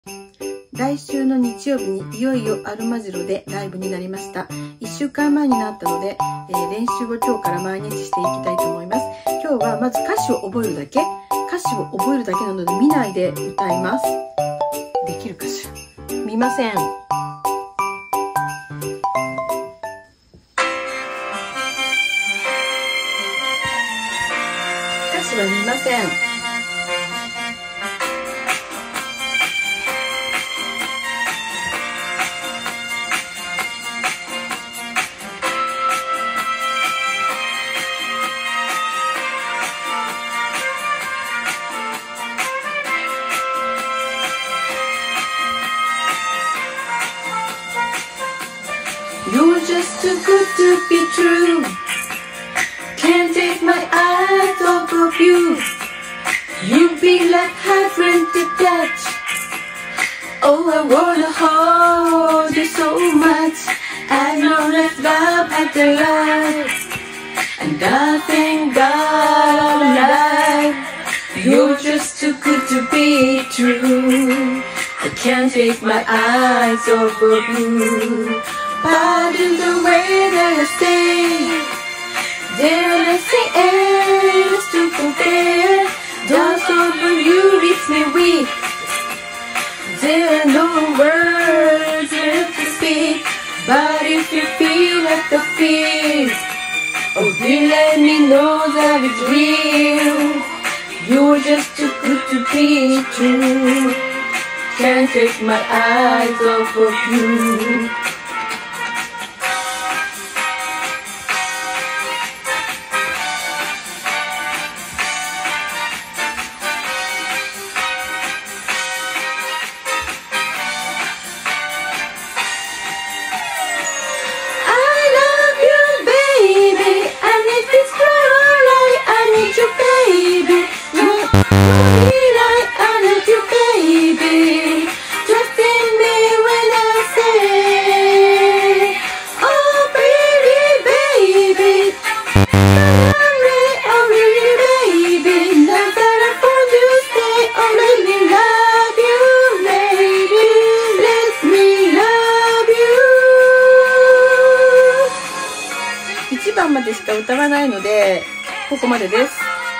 来週の日曜日にいよいよアルマジロでライブになりました。1週間前になったので、練習を今日から毎日していきたいと思います。今日はまず歌詞を覚えるだけ。歌詞を覚えるだけなので見ないで歌います。できるかしら。見ません。歌詞は見ません。You're just too good to be true. Can't take my eyes off of you. You be like heaven to touch. Oh, I wanna hold you so much. I know that love has a life, and nothing but life. You're just too good to be true. I can't take my eyes off of you.Pardon the way that I stay. There nothing else to compare. Doubts over you leaves me weak. There are no words left to speak. But if you feel like the fear, oh dear, let me know that it's real. You're just too good to be true. Can't take my eyes off of you.1番までしか歌わないので、ここまでです。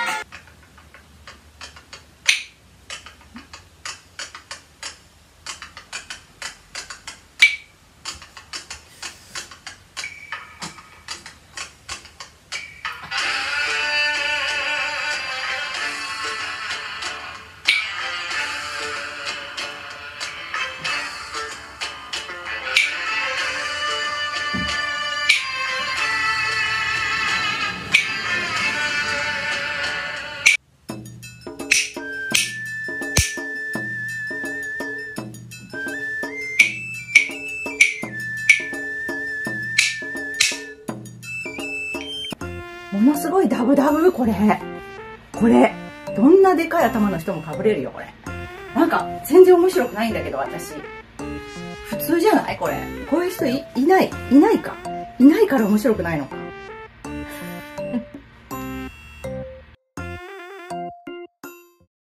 ものすごいダブダブ、これどんなでかい頭の人もかぶれるよ。これなんか全然面白くないんだけど、私普通じゃない？これこういう人いないから面白くないのか。